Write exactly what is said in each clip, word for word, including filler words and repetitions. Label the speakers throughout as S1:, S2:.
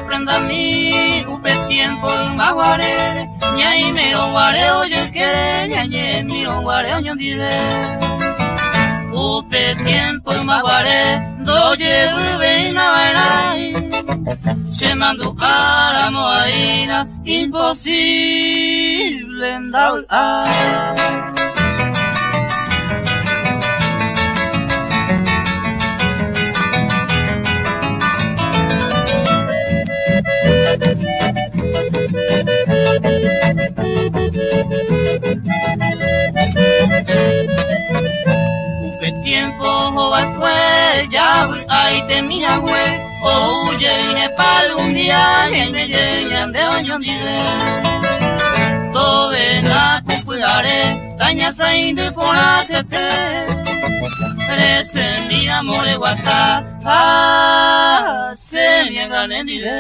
S1: prenda mi upe tiempo maguare ñai me onguare oye que ñañe mi onguare oñondire upe tiempo maguare doye ube nawarai se mandó a la moaina imposible en dar upe tiempo joven ya ahí te mira güey oye Nepal un día que me llegan de oñón dire tobe na cupulare daña sain de por hacerte presendida more guata ah se me ganen dire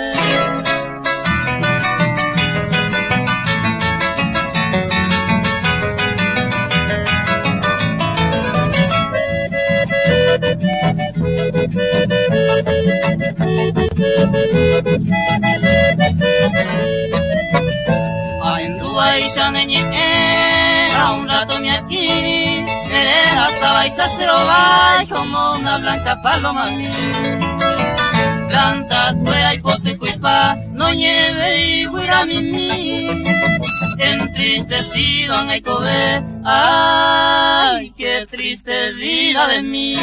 S1: Vais a neñe, a un rato me adquirí, me dejaste vais a se lo vais como una blanca paloma mí. Planta fuera hipoteco y pa, no nieve y fuera mi mí. Entristecido en el cobe, ay, qué triste vida de mí.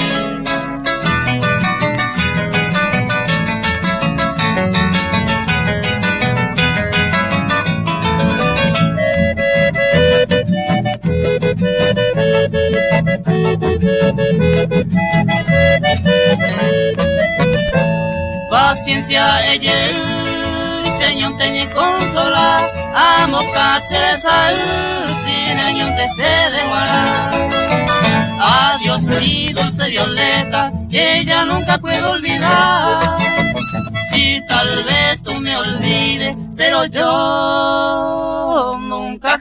S1: Paciencia ella, Señor te consola, amo casi salud, sin años te se demora. Adiós mi dulce violeta, que ella nunca puedo olvidar. Si tal vez tú me olvides, pero yo nunca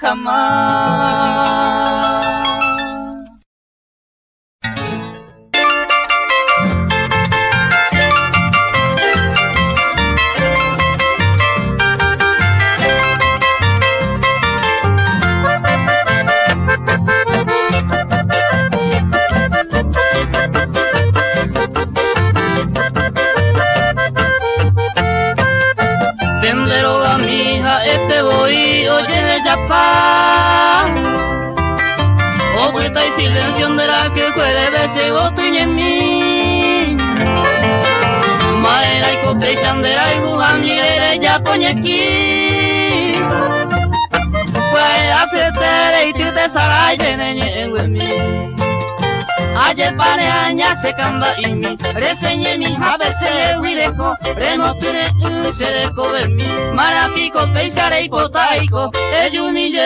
S1: jamás. Oculta y silencio de la que puede verse botín en mí. Maera y copre y sandera y gujan mire ya pone aquí. Puede hacerte y tú te sarai veneñe en mí. Ayer pane aña se camba y mi reseñe mi a se huilejo remotune u se de cover mi marapico peisare y potaico eyunille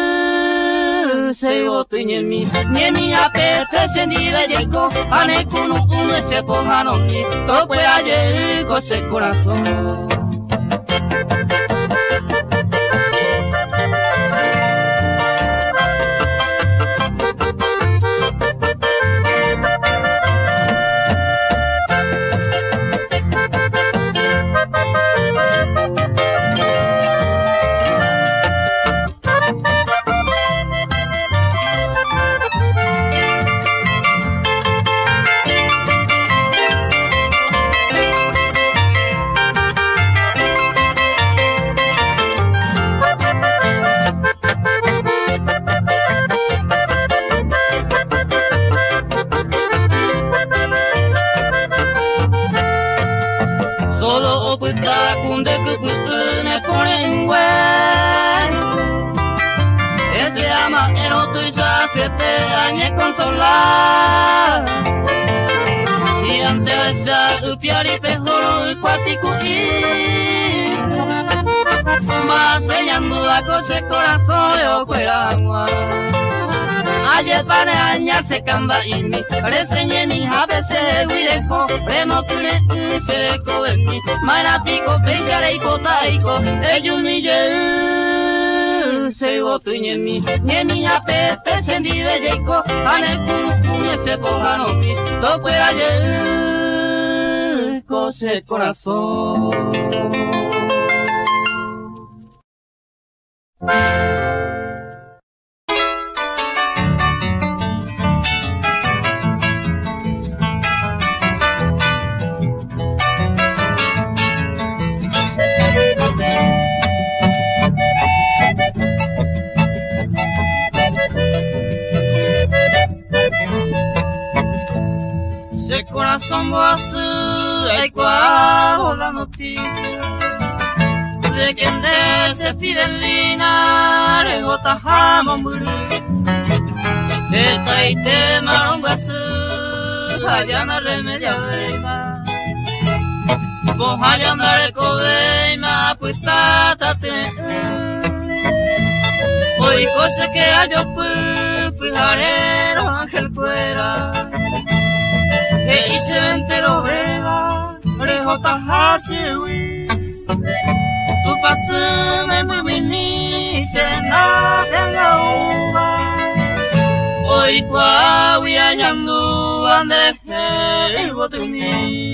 S1: se botiñe en mi ni mi apete se ni belleko ane kunu uno ese pojano mi toque ayer cose corazón. Siete años consolar y ante esa upiar y pejoro y cuatico y más sellando la cosa el corazón de ocueragua ayer para añar se camba y mi reseñé mi a se huilejo remotune y se de cover mi marapico peisare y potaico ellos ni se botiñe en mi ni mi apete se ni belleko ane kunu kunu ese pojano mi toque ayer cose corazón. Ese corazón vos hay cual la noticia de que en ese fidelina le bota jamón muri esta y te marongasu allá no remedia veima vos allá no recoveima pues tata tiene hoy cosa que yo pues pues harero ángel fuera e hice ventero vega rejota hasiwi tu pasume muy mini sena venga uva hoy kwa wia yandu ande he botuni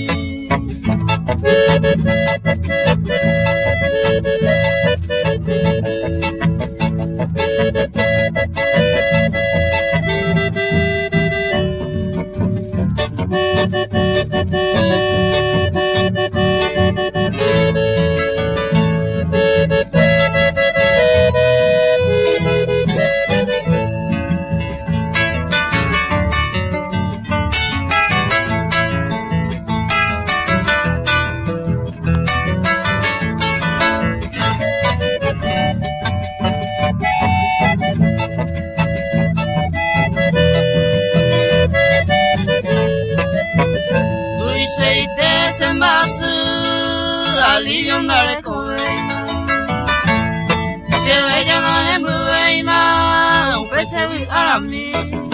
S1: Andare coveima se bella no es muy beima un pese vi arami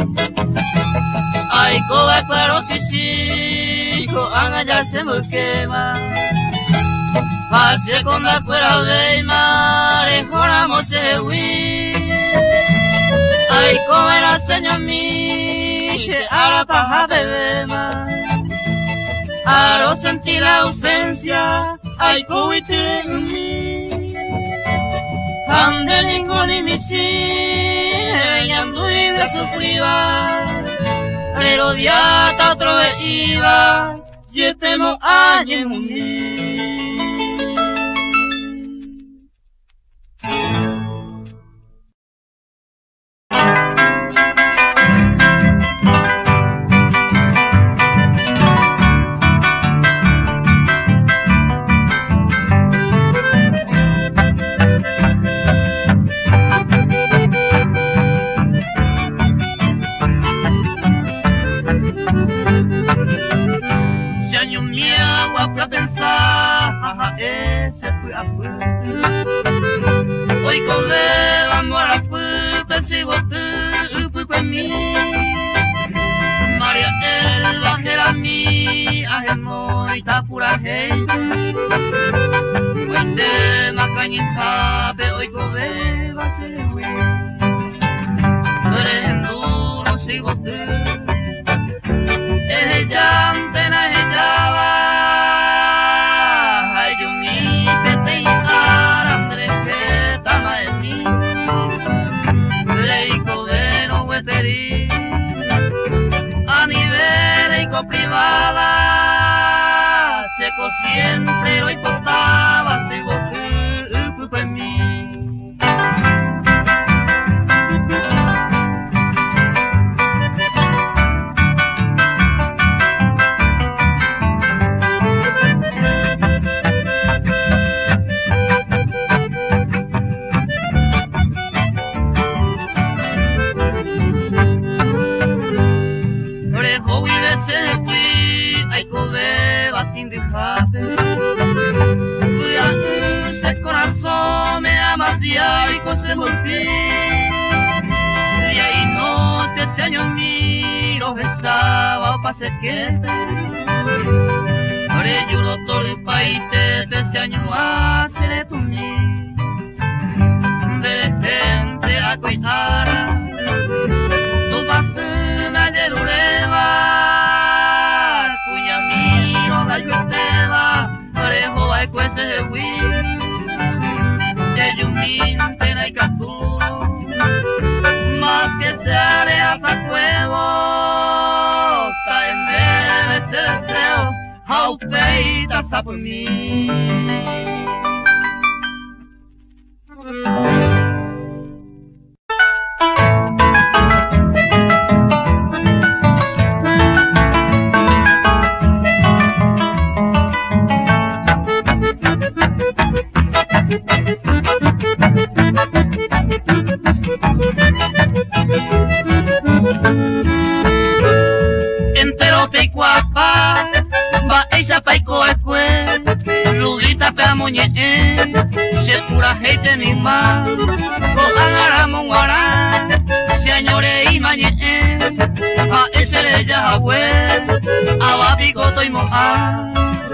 S1: ay coba claro si si co anga ya se me quema pase con la cuera beima le joramos se wi ay coba la señor mi se ara paja bebema aro sentí la ausencia ay coite mi ande ninguni mi si yando iba sufriba pero diata otro iba yetemo añe undi ese fue a hoy con le vamos a la puta si vos te fui conmigo María Elba era mi ajeno y ta pura gente hoy te macañita pe hoy con le va a ser güey tú eres en duro si vos te es el llante na es el llava privada seco siempre lo importaba si vos fue en mí ese corazón me ama diario se volví y ahí no te ese año miro besaba pa' ser que ore yo doctor de país te ese año hacer tu mí de repente a coitara tu pase me ayer ureva cuya miro da yo esteba orejo va a cuese de huir de yo min te na aupeita por mí. Entero pecuapa, va esa paico escue, lubita pea moñe, se pura gente misma, go agara monguara, se añore y mañe, a ese le ya hue, a va picoto y moa.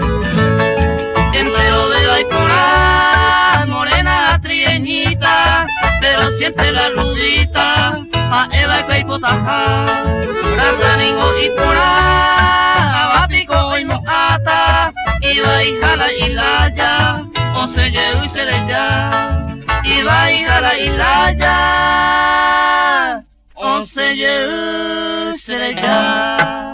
S1: Entero de baicora, morena trieñita, pero siempre la rubita, a Eva y potaja, raza ningo y pora, va pico y moata, iba y jala y laya, o se llegó y se le ya, iba y jala y laya, o se llegó y se le ya.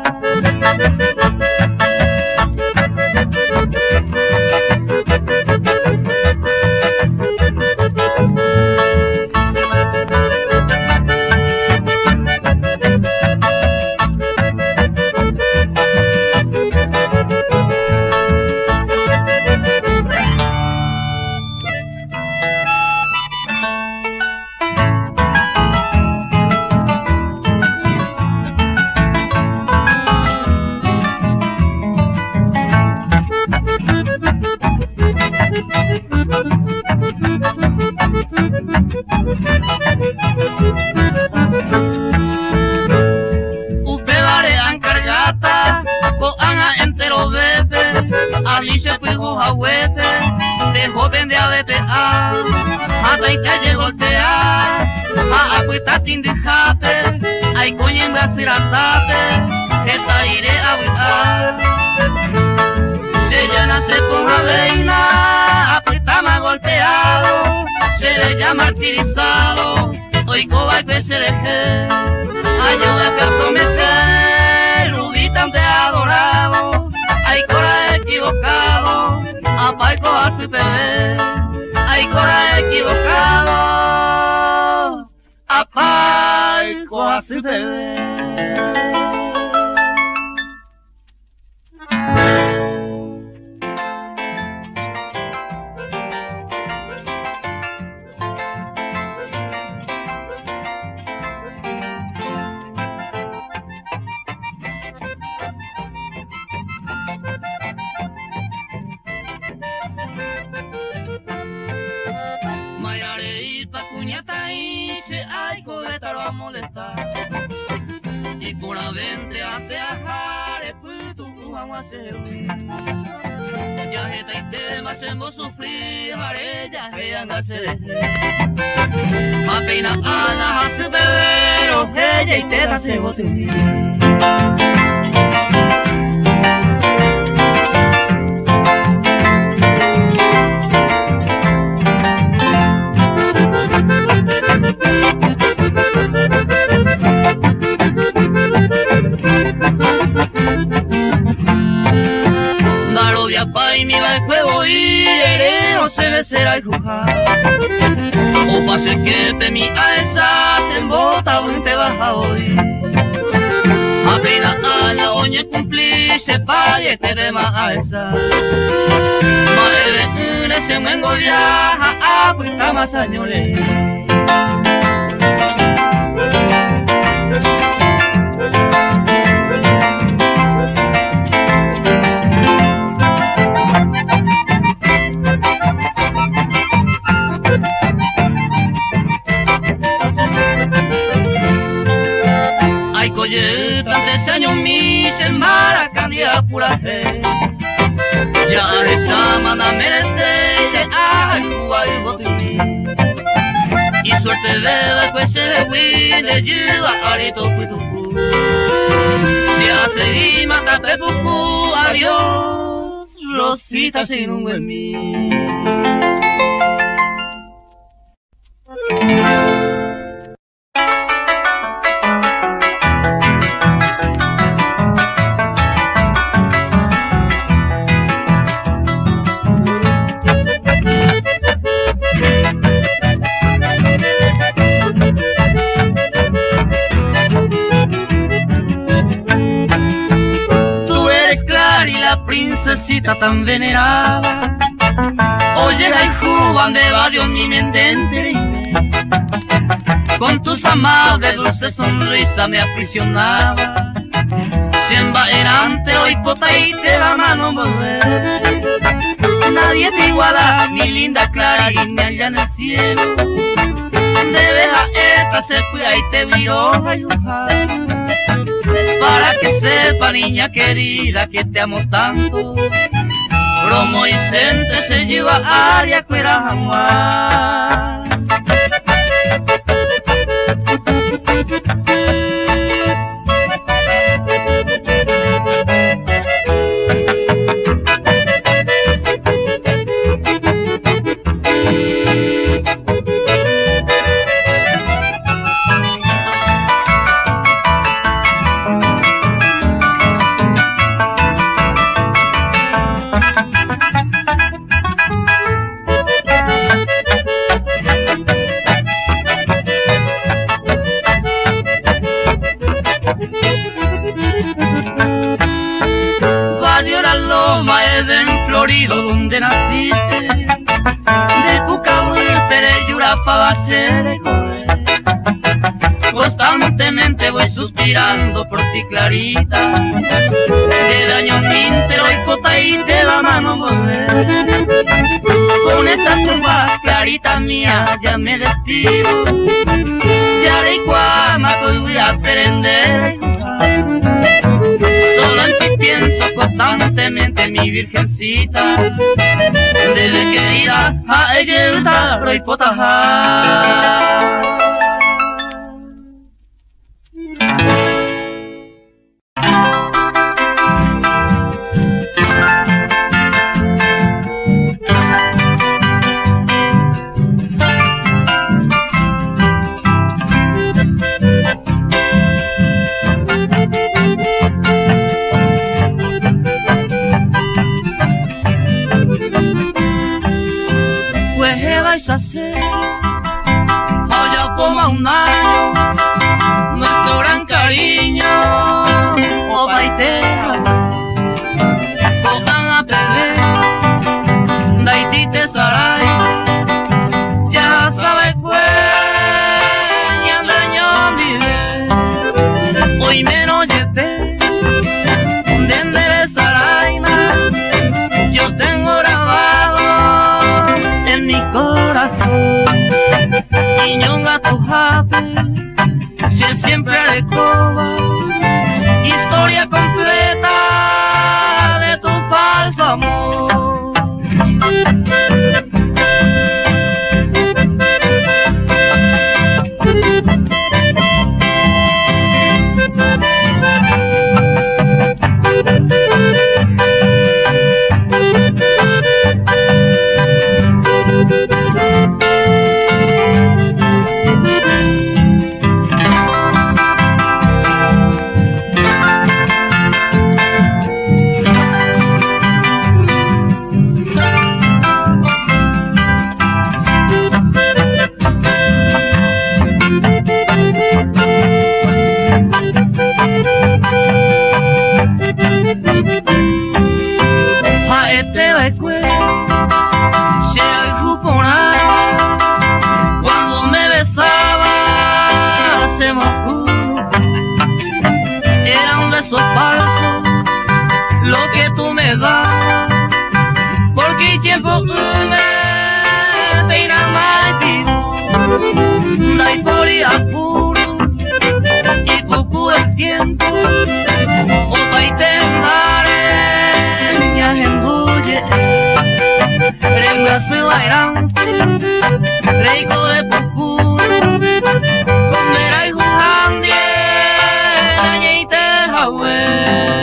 S1: Alicia Pijo Jahuepe, de joven de A B P A, a veinte de golpear, a apuesta tindi jape, ay coño en Brasiratape, esta iré a huitar. Se llama se ponja veina, apuesta más golpeado, se le llama martirizado, hoy coba que se deje, ayuda que prometer, rubita ante adorado. Hay cora equivocado, a paico a su bebé. Hay cora equivocado, a paico a su bebé. A molestar y por la vente hace ajar el puto agua se huir ya jeta y tema se mo sufrir haré ya reanga se ma pena ana hace beber o ella y teta se bote y mi va el huevo y herero se becerá y jujar o pase que pe mi alza se embota un te baja hoy apenas a la oña cumplí se pague te ve más alza madre de una se mengo viaja a puesta más añole. Oye, tantos años mi se embaracanía pura fe. Ya esa mana merece se haga Cuba y botín. Y suerte beba que se huí de lleva arito puitucu. Se hace y mata pepucu, adiós, Rosita sin un buen mí. la princesita tan venerada. Oye, ay, Juan de varios mi mente, con tus amables dulces sonrisa me aprisionaba. Siempre erante hoy potaite la mano volver. Nadie te iguala, mi linda Clarina allá en el cielo. Debes a esta se cuida y te viro ayudar. Para que sepa, niña querida, que te amo tanto. Bromo y Cente se lleva a área cuera jamás. Valió la loma Edén Florido donde naciste, de Pucabuí, Pereyura, Pavacere, constantemente voy suspirando por ti, Clarita. De daño míntero y potaíte la mano volver. Con estas tropas, Clarita mía, ya me despido. Ya de Iguama que voy a aprender. Solo en ti pienso constantemente, mi virgencita. Desde querida a ella y potajá. Hacer allá por un año nuestro gran cariño, oh baitea, cocan a beber, daiti te sarai, ya sabes cuál, y andañón vive, hoy menos llevé, desde el sarai, yo tengo grabado en mi corazón, Iñonga tu jape, si él siempre recoba, historia completa de tu falso amor. Cuando me besaba se me oscuro, era un beso falso lo que tú me das, porque el tiempo me peina más pido, dai por y apuro y poco el tiempo, opa y te andare, ya engulle. Renga se bailan, reico de Pucú, condera y jujandie, dañe y te jahue.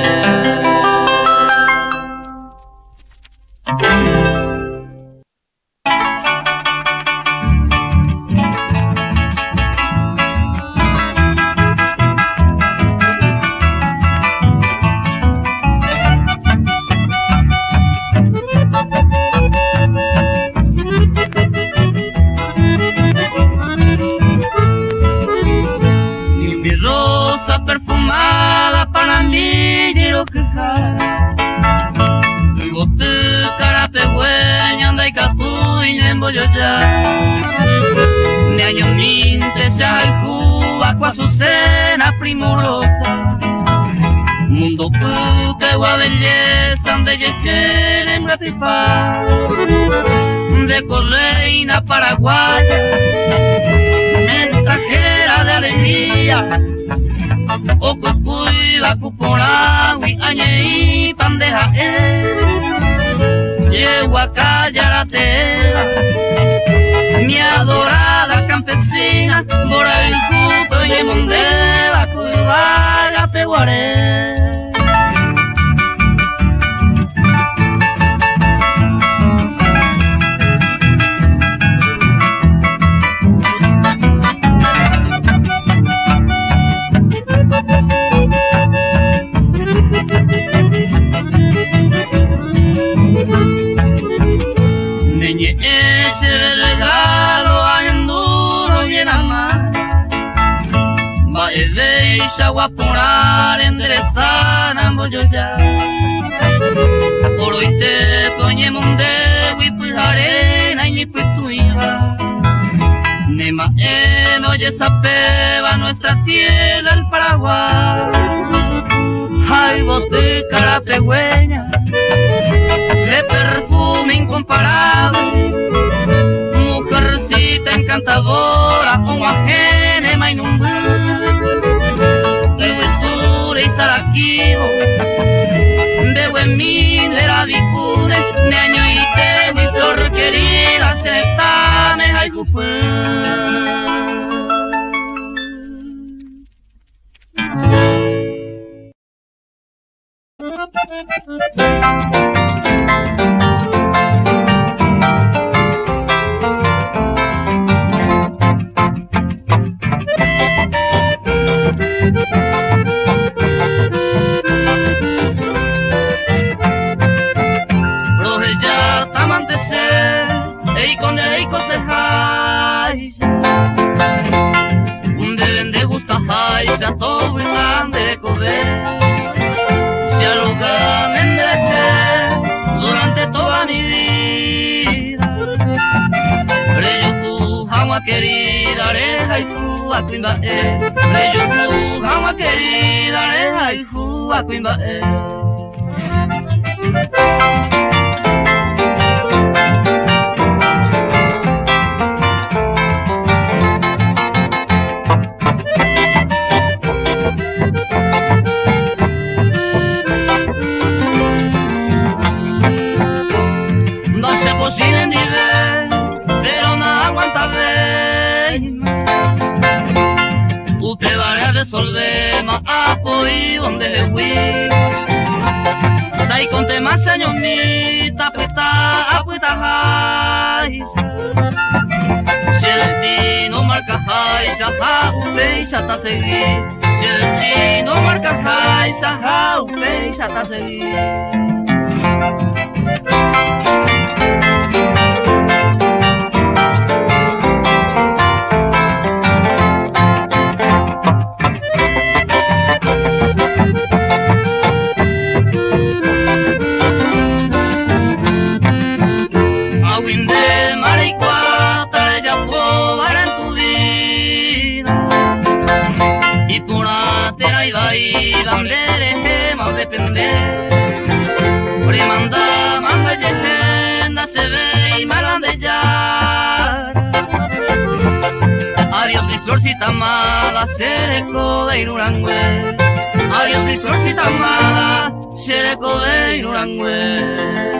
S1: yo ya. Ne año minte se al Cuba con su cena primorosa. Mundo pupe gua belleza de yecher en gratifar. De correina paraguaya, mensajera de alegría. O cucuiba cuporawi añeí pandeja eh. Llego a callar a tela, mi adorada campesina, por el cupo y mondeva, cuivaga peguaré. Ese regalo a enduro bien amar, va de agua por ar enderezar ambos yo ya. Por hoy te poñemos un dedo y pues arena y pues tu hija. Nema eno y esa peba nuestra tierra el Paraguay. Ay bote cara pegüeña, de perfume incomparable. Mujercita encantadora, como ajene mainumbú. Que hueture y saraquivo, de buen minera vicune, neño y tego y flor querida, se estame ay cupé. Todo y grande de comer, se alogan en deje durante toda mi vida. Reyo tu agua querida, areja y tu acuimba eh. Reyo tu agua querida, areja y tu acuimba eh. Resolvemos apoyo donde le fui. Dai con temas años mita pita apuita jaisa. Si el destino marca jaisa, ja upeisa ta seguir. Si el destino marca jaisa, ja upeisa ta seguir. Depender, por manda, manda yejenda, se ve y malande ya. Adiós mi florcita amada, se le code y nurangüe. Adiós mi florcita amada, se le code y nurangüe.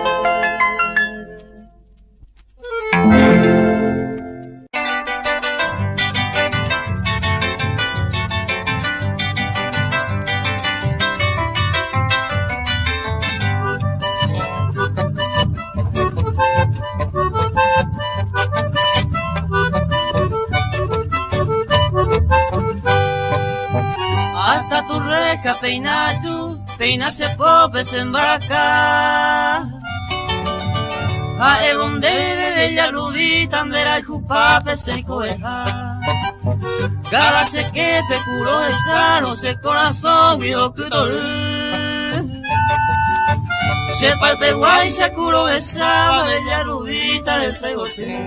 S1: Peina tu, peina se pope se embarca. A ebonde bella rubita andera y jupape se coeja. Cada se que te curó esa no se corazón viejo que dolor. Chepa el peguay se curó besaba, bella rubita de Segote.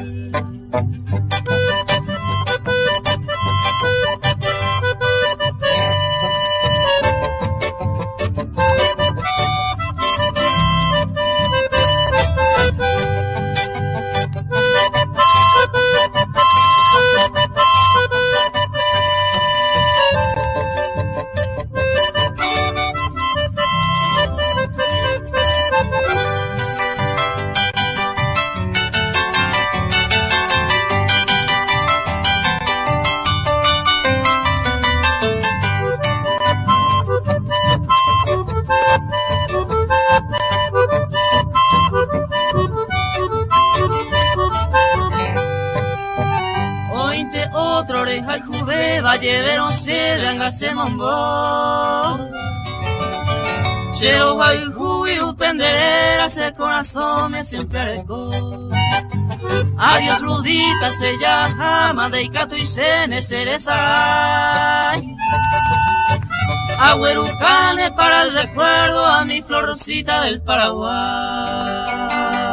S1: Otro oreja y juve, valle veron se venga se mombo. Chero hay juve upenderera, se corazón me siempre arecó. Adiós rudita se llama, de Icato y Sene cereza. Agüerucane para el recuerdo a mi flor rosita del Paraguay.